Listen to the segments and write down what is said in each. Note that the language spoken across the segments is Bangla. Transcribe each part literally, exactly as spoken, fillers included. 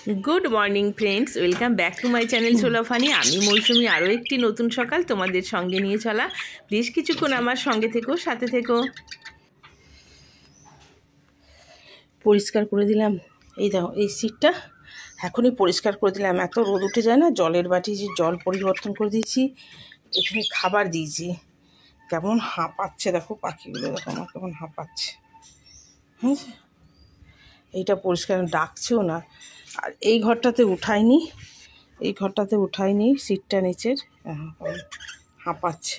Good morning friends welcome back to my channel सोला फानी आमी मौसुमी आरो एकटी नतून सकाल तोमादेर संगे निये चला प्लिज किछुक्षण आमार संगे থেকো साथे থেকো। পরিষ্কার করে দিলাম, এই দেখো এই সিটটা এখনই পরিষ্কার করে দিলাম। এত রোদ উঠে যায় না, জলের বাটি যে জল পরিবর্তন করে দিয়েছি, এখানে খাবার দিয়েছি। কেমন হাঁপাচ্ছে দেখো, পাখিগুলো দেখো আমার কেমন হাঁপাচ্ছে। হ্যাঁ, এইটা পরিষ্কার, ডাকছেও না। আর এই ঘরটাতে উঠাইনি, এই ঘরটাতে উঠাইনি সিটটা নিচের, হাঁপাচ্ছে।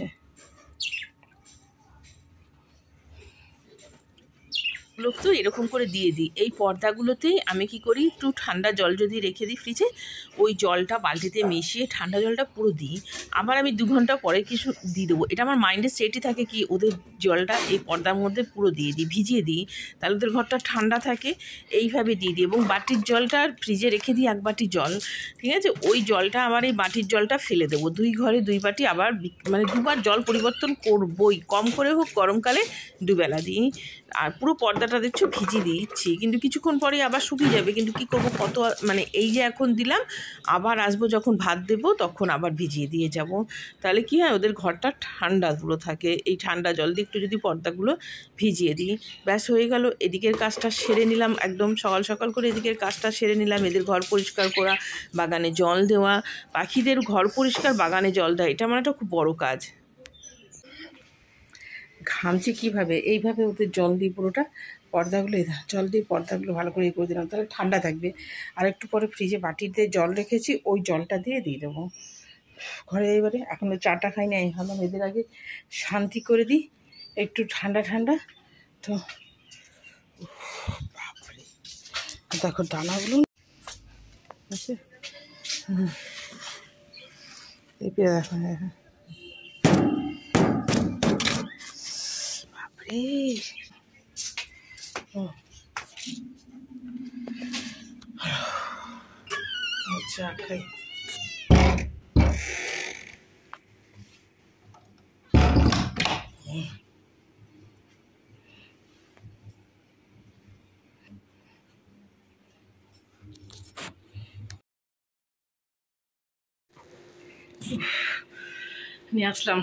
লোক তো এরকম করে দিয়ে দিই। এই পর্দাগুলোতেই আমি কি করি, একটু ঠান্ডা জল যদি রেখে দিই ফ্রিজে, ওই জলটা বালতিতে মিশিয়ে ঠান্ডা জলটা পুরো দিই। আবার আমি দু ঘন্টা পরে কিছু দিয়ে দেবো। এটা আমার মাইন্ডে সেটই থাকে কি ওদের জলটা এই পর্দার মধ্যে পুরো দিয়ে দিই, ভিজিয়ে দিই, তাহলে ওদের ঘরটা ঠান্ডা থাকে। এইভাবে দিয়ে দিই এবং বাটির জলটা ফ্রিজে রেখে দিই, এক বাটি জল, ঠিক আছে। ওই জলটা আবার এই বাটির জলটা ফেলে দেবো। দুই ঘরে দুই বাটি, আবার মানে দুবার জল পরিবর্তন করবই, কম করে হোক, গরমকালে দুবেলা দিই। আর পুরো পর্দাটা দেখছো ভিজিয়ে দিচ্ছি, কিন্তু কিছুক্ষণ পরে আবার শুকিয়ে যাবে। কিন্তু কি করব, কত মানে এই যে এখন দিলাম, আবার আসবো যখন ভাত দেবো তখন আবার ভিজিয়ে দিয়ে যাব। তাহলে কি হয়, ওদের ঘরটা ঠান্ডা পুরো থাকে। এই ঠান্ডা জল দিয়ে একটু যদি পর্দাগুলো ভিজিয়ে দিই, ব্যাস হয়ে গেল। এদিকের কাজটা সেরে নিলাম, একদম সকাল সকাল করে এদিকের কাজটা সেরে নিলাম। এদের ঘর পরিষ্কার করা, বাগানে জল দেওয়া, পাখিদের ঘর পরিষ্কার, বাগানে জল দেওয়া, এটা আমার একটা খুব বড় কাজ। ঘামছি কীভাবে, এইভাবে ওদের জল দিয়ে পুরোটা পর্দাগুলো, জল দিয়ে পর্দাগুলো ভালো করে করে দিলাম, তাহলে ঠান্ডা থাকবে। আর একটু পরে ফ্রিজে বাটিতে জল রেখেছি, ওই জলটা দিয়ে দিয়ে দেবো ঘরে। এবারে এখন চাটা খাই না, ভাবলাম এদের আগে শান্তি করে দিই, একটু ঠান্ডা ঠান্ডা। তো বাপরে দেখো দানাগুলো, দেখো হ্যাঁ চা খাই। নিয়ে আসলাম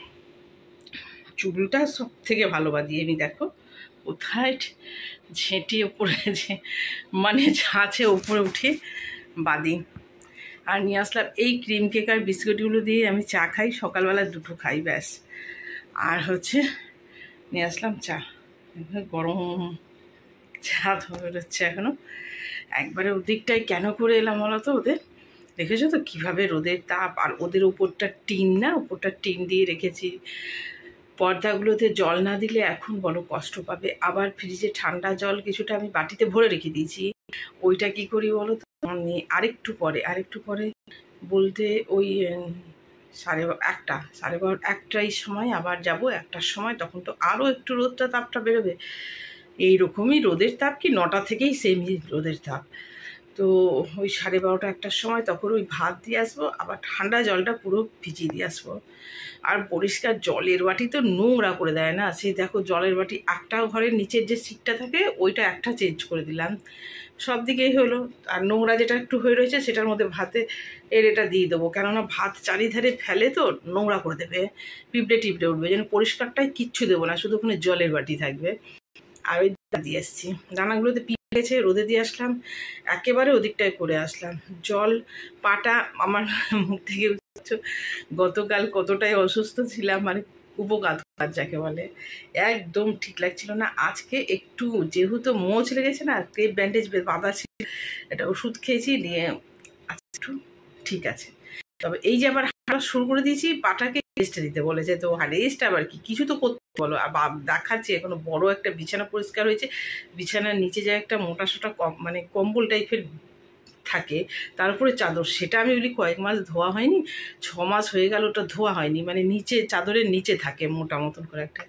চুলটা সব থেকে ভালো বাদিয়ে নি, দেখো কোথায় ঝেঁটে ওপরে, যে মানে ঝাঁচে ওপরে উঠে বাদি। আর নিয়ে আসলাম এই ক্রিম কেক আর বিস্কুটগুলো দিয়ে আমি চা খাই, সকালবেলা দুটো খাই ব্যাস। আর হচ্ছে নিয়ে আসলাম চা, গরম চা ধরে হচ্ছে এখনও। একবারে ওদিকটায় কেন করে এলাম বলো তো, ওদের দেখেছো তো কীভাবে রোদের তাপ, আর ওদের উপরটা টিন না, উপরটা টিন দিয়ে রেখেছি। পর্দাগুলোতে জল না দিলে এখন বড় কষ্ট পাবে। আবার ফ্রিজে ঠান্ডা জল কিছুটা আমি বাটিতে ভরে রেখে দিয়েছি, ওইটা কি করি বলো তো, আমি আরেকটু পরে আরেকটু পরে বলতে ওই সাড়ে একটা সাড়ে বারো একটাই সময় আবার যাব, একটার সময়, তখন তো আরও একটু রোদটা তাপটা বেরোবে। এইরকমই রোদের তাপ, কি নটা থেকেই সেমই রোদের তাপ। তো ওই সাড়ে বারোটা একটার সময় তখন ওই ভাত দিয়ে আসবো, আবার ঠান্ডা জলটা পুরো ভিজিয়ে দিয়ে আসবো। আর পরিষ্কার জলের বাটি তো নোংরা করে দেয় না, সেই দেখো জলের বাটি একটা ঘরের নিচের যে সিটটা থাকে ওইটা একটা চেঞ্জ করে দিলাম, সব দিকেই হলো। আর নোংরা যেটা একটু হয়ে রয়েছে সেটার মধ্যে ভাতে এর এটা দিয়ে দেবো, কেননা ভাত চারিধারে ফেলে তো নোংরা করে দেবে, পিঁপড়ে টিপড়ে উঠবে। যেন পরিষ্কারটাই কিচ্ছু দেবো না, শুধু ওখানে জলের বাটি থাকবে। আর ওই দিয়ে এসছি, দানাগুলোতে পিঁপড়ে গেছে, রোদে দিয়ে আসলাম, একেবারে ওদিকটায় করে আসলাম। জল পাটা আমার মুখ থেকে, গতকাল কতটাই অসুস্থ ছিলাম, মানে উপকাত যাকে বলে, একদম ঠিক লাগছিল না। আজকে একটু যেহেতু মোচ লেগেছে না, ক্রেপ ব্যান্ডেজ বাঁধা ছিল, এটা ওষুধ খেয়েছি, নিয়ে একটু ঠিক আছে। তবে এই যে আবার হাঁটা শুরু করে দিয়েছি, পাটাকে রেস্ট দিতে বলেছে, তো রেস্ট আবার কি, কিছু তো করতে বলো। আর দেখাচ্ছি এখনো বড় একটা বিছানা পরিষ্কার হয়েছে, বিছানার নিচে যে একটা মোটা সোটা কম মানে কম্বল টাইপের থাকে, তার উপরে চাদর, সেটা আমি বলি কয়েক মাস ধোয়া হয়নি, ছ মাস হয়ে গেল ওটা ধোয়া হয়নি, মানে নিচে চাদরের নিচে থাকে মোটা মতন করে একটা।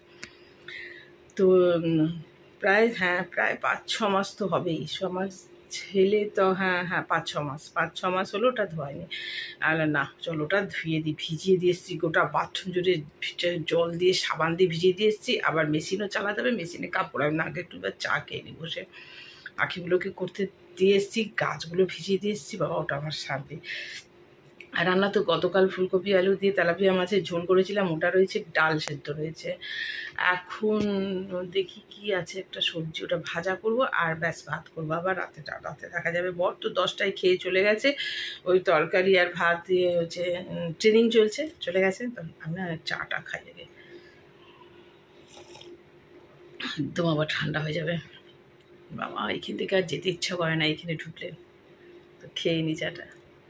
তো প্রায় হ্যাঁ প্রায় পাঁচ ছ মাস তো হবেই, ছ মাস ছেলে তো, হ্যাঁ হ্যাঁ পাঁচ ছ মাস পাঁচ ছ মাস হলো ওটা ধোয়নি। আর না চলো ওটা ধুয়ে দিই, ভিজিয়ে দিয়ে এসেছি, গোটা বাথরুম জুড়ে জল দিয়ে সাবান দিয়ে ভিজিয়ে দিয়ে এসেছি। আবার মেশিনও চালাতে হবে, মেশিনে কাপড়, আমি না আগে একটু চা খেয়ে নিই বসে, আঁখিগুলোকে করতে দিয়ে এসেছি, গাছগুলো ভিজিয়ে দিয়ে এসেছি, বাবা ওটা আমার শান্তি। আর রান্না তো গতকাল ফুলকপি আলু দিয়ে তেলাপিয়া মাছের ঝোল করেছিলাম, ওটা রয়েছে, ডাল সেদ্ধ রয়েছে। এখন দেখি কি আছে, একটা সবজি, ওটা ভাজা করব আর ব্যাস ভাত করবো। আবার রাতে রাতে দেখা যাবে। বর তো দশটায় খেয়ে চলে গেছে, ওই তরকারি আর ভাত দিয়ে হচ্ছে ট্রেনিং চলছে, চলে গেছে। তো আমি না চাটা খাই আগে, একদম আবার ঠান্ডা হয়ে যাবে। বাবা এইখান থেকে আর যেতে ইচ্ছা করে না, এইখানে ঢুকলে। তো খেয়ে নি চাটা।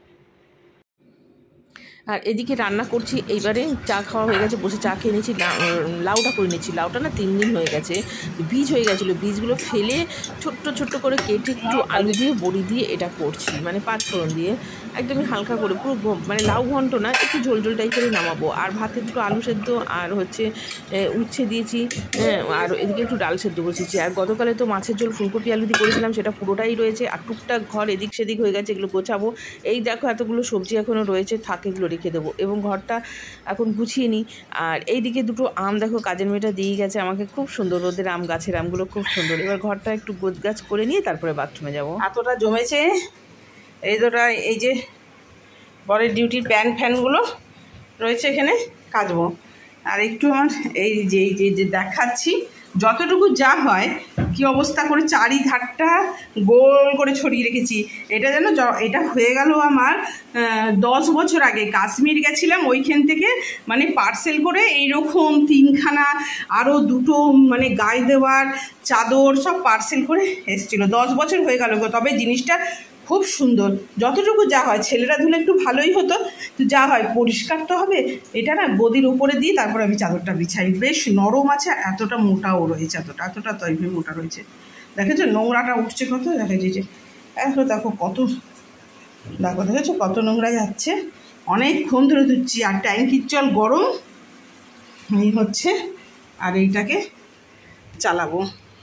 আর এদিকে রান্না করছি, এইবারে চা খাওয়া হয়ে গেছে, বসে চা খেয়ে নিয়েছি। লাউটা করে নিয়েছি, লাউটা না তিন দিন হয়ে গেছে, বীজ হয়ে গেছিলো, বীজগুলো ফেলে ছোট্ট ছোট্ট করে কেটে একটু আলু দিয়ে বড়ি দিয়ে এটা করছি, মানে পাঁচ ফোড়ন দিয়ে একদমই হালকা করে, পুরো মানে লাউ ঘন্ট না, একটু ঝোল ঝোল টাইপেরই নামাবো। আর ভাতে দুটো আলু সেদ্ধ আর হচ্ছে উচ্ছে দিয়েছি, আর এদিকে একটু ডাল সেদ্ধ বসেছি। আর গতকালে তো মাছের ঝোল ফুলকপি আলু দিয়ে করেছিলাম, সেটা পুরোটাই রয়েছে। আর টুকটাক ঘর এদিক সেদিক হয়ে গেছে, এগুলো গোছাবো। এই দেখো এতগুলো সবজি এখনও রয়েছে, থাকে এগুলো রেখে দেবো, এবং ঘরটা এখন গুছিয়ে নিই। আর এইদিকে দুটো আম দেখো কাজের মেয়েটা দিয়ে গেছে আমাকে, খুব সুন্দর, রোদের আম, গাছের আমগুলো খুব সুন্দর। এবার ঘরটা একটু গোছগাছ করে নিয়ে তারপরে বাথরুমে যাবো। এতটা জমেছে, এই দুটা, এই যে বরের ডিউটির প্যান ফ্যানগুলো রয়েছে এখানে, কাচবো। আর একটু আমার এই যে এই যে দেখাচ্ছি যতটুকু যা হয়, কি অবস্থা করে চারিধারটা গোল করে ছড়িয়ে রেখেছি। এটা যেন এটা হয়ে গেল আমার দশ বছর আগে কাশ্মীর গেছিলাম, ওইখান থেকে মানে পার্সেল করে এইরকম তিনখানা আরও দুটো মানে গায়ে দেওয়ার চাদর সব পার্সেল করে এসেছিলো। দশ বছর হয়ে গেল গো, তবে জিনিসটা খুব সুন্দর। যতটুকু যা হয়, ছেলেরা ধুলে একটু ভালোই হতো, তো যা হয় পরিষ্কার তো হবে। এটা না গদির উপরে দিয়ে তারপর আমি চাদরটা বিছাই, বেশ নরম আছে, এতটা মোটাও রয়েছে, এতটা এতটা তো এইভাবে মোটা রয়েছে। দেখেছো নোংরাটা উঠছে কত, দেখা যাচ্ছে এখন, দেখো কত, দেখো দেখেছো কত নোংরা যাচ্ছে, অনেকক্ষণ ধরে ধুচ্ছি। আর ট্যাঙ্কির জল গরম এই হচ্ছে, আর এইটাকে চালাবো।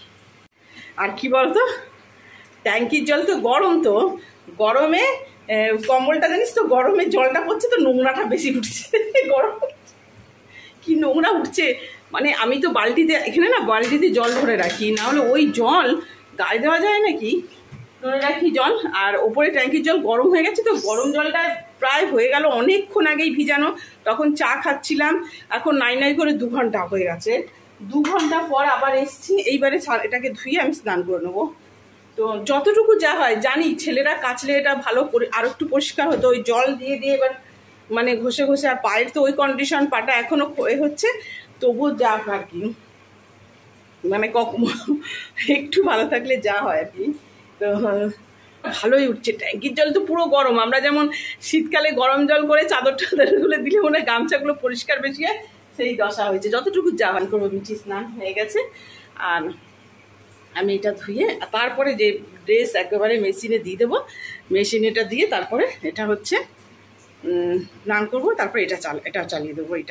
আর কি বলতো, ট্যাঙ্কির জল তো গরম, তো গরমে কম্বলটা জানিস তো, গরমে জলটা পড়ছে তো নোংরাটা বেশি উঠছে। গরম কি নোংরা উঠছে, মানে আমি তো বালতিতে, এখানে না বালতিতে জল ধরে রাখি, না হলে ওই জল গায়ে দেওয়া যায় নাকি, ধরে রাখি জল। আর ওপরে ট্যাঙ্কির জল গরম হয়ে গেছে, তো গরম জলটা প্রায় হয়ে গেল অনেকক্ষণ আগেই ভিজানো, তখন চা খাচ্ছিলাম। এখন নাই নাই করে দু ঘন্টা হয়ে গেছে, দু ঘন্টা পর আবার এসছি। এইবারে এটাকে ধুয়ে আমি স্নান করে নেবো। তো যতটুকু যা হয় জানি, ছেলেরা কাচলে এটা ভালো করে আরো একটু পরিষ্কার হতো, ওই জল দিয়ে দিয়ে এবার মানে ঘষে ঘষে। আর পায়ের তো ওই কন্ডিশন, পাটা এখনো ক্ষয় হচ্ছে, তবু যা আর কি, মানে কখন একটু ভালো থাকলে যা হয় আর কি। তো ভালোই উঠছে, ট্যাঙ্কির জল তো পুরো গরম। আমরা যেমন শীতকালে গরম জল করে চাদর টাদরগুলো দিলে মনে হয় গামছাগুলো পরিষ্কার বেশি হয়, সেই দশা হয়েছে। যতটুকু যা হয় করবো, মিঠি স্নান হয়ে গেছে। আর আমি এটা ধুয়ে তারপরে যে ড্রেস একেবারে মেশিনে দিয়ে দেবো, মেশিনেটা দিয়ে তারপরে এটা হচ্ছে স্নান করবো, তারপরে এটা চাল এটা চালিয়ে দেবো। এটা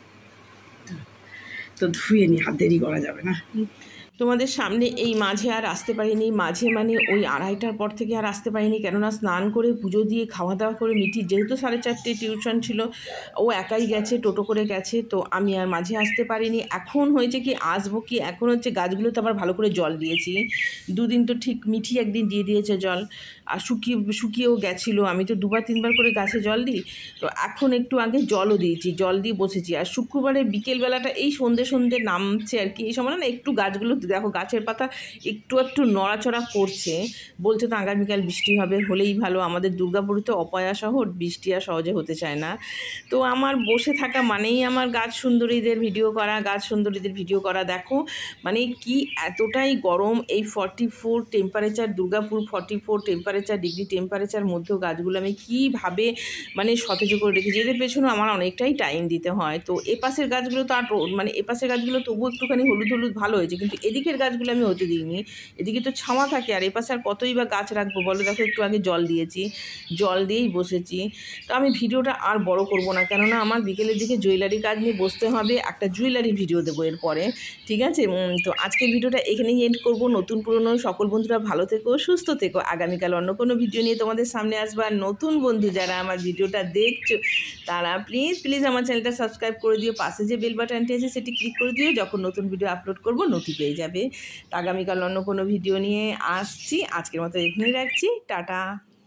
তো ধুয়ে নি, হাত দেরি করা যাবে না। তোমাদের সামনে এই মাঝে আর আসতে পারিনি, মাঝে মানে ওই আড়াইটার পর থেকে আর আসতে পারিনি, কেননা স্নান করে পুজো দিয়ে খাওয়া দাওয়া করে মিঠি যেহেতু সাড়ে চারটে টিউশন ছিল, ও একাই গেছে, টোটো করে গেছে, তো আমি আর মাঝে আসতে পারিনি। এখন হয়েছে কি, আসবো কি, এখন হচ্ছে গাছগুলোতে আবার ভালো করে জল দিয়েছি, দুদিন তো ঠিক মিঠি একদিন দিয়ে দিয়েছে জল, আর শুকিয়ে শুকিয়েও গেছিলো। আমি তো দুবার তিনবার করে গাছে জল দিই, তো এখন একটু আগে জলও দিয়েছি, জল দিয়ে বসেছি। আর শুক্রবারে বিকেলবেলাটা এই সন্ধ্যে সন্ধ্যে নামছে আর কি, এই সময় না একটু গাছগুলো দেখো গাছের পাতা একটু একটু নড়াচড়া করছে, বলছে তো আগামীকাল বৃষ্টি হবে, হলেই ভালো। আমাদের দুর্গাপুরে তো অপয়া শহর, বৃষ্টি আর সহজে হতে চায় না। তো আমার বসে থাকা মানেই আমার গাছ সুন্দরীদের ভিডিও করা, গাছ সুন্দরীদের ভিডিও করা। দেখো মানে কি এতটাই গরম, এই forty four temperature, Durgapur forty four temperature degree temperature মধ্যেও গাছগুলো আমি কীভাবে মানে সতেজ করে রেখেছি। এদের পেছনে আমার অনেকটাই টাইম দিতে হয়। তো এ পাশের গাছগুলো তো আর মানে এ পাশের গাছগুলো তবু একটুখানি হলুদ হলুদ ভালো হয়েছে, কিন্তু এদিকের গাছগুলো আমি হতে দিইনি, এদিকে তো ছাওয়া থাকে, আর এ পাশে আর কতই বা গাছ রাখবো বলো। দেখো একটু আগে জল দিয়েছি, জল দিয়েই বসেছি। তো আমি ভিডিওটা আর বড় করব না, কেননা আমার বিকেলের দিকে জুয়েলারি কাজ নিয়ে বসতে হবে, একটা জুয়েলারি ভিডিও দেবো এরপরে, ঠিক আছে। তো আজকের ভিডিওটা এখানেই এন্ড করব। নতুন পুরনো সকল বন্ধুরা ভালো থেকো, সুস্থ থেকো। আগামীকাল অন্য কোনো ভিডিও নিয়ে তোমাদের সামনে আসবো। আর নতুন বন্ধু যারা আমার ভিডিওটা দেখছো, তারা প্লিজ প্লিজ আমার চ্যানেলটা সাবস্ক্রাইব করে দিও, পাশে যে বেল বাটনটি আছে সেটি ক্লিক করে দিও, যখন নতুন ভিডিও আপলোড করবো নোটি পেয়ে যাবে। যাবে। আগামীকাল অন্য কোনো ভিডিও নিয়ে আসছি। আজকের মতো এখানেই রাখছি, টাটা।